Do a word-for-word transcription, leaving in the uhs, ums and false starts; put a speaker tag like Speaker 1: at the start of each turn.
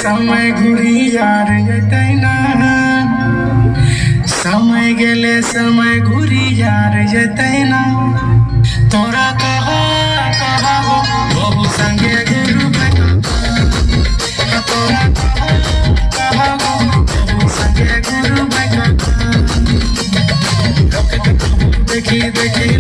Speaker 1: समय घुरी यार जतैना, समय गेले समय घुरी यार जतैना। तोरा कहा कहा हो बहु संगे गुरु तोरा कहा हो बहु संगे गुरु देखी देखी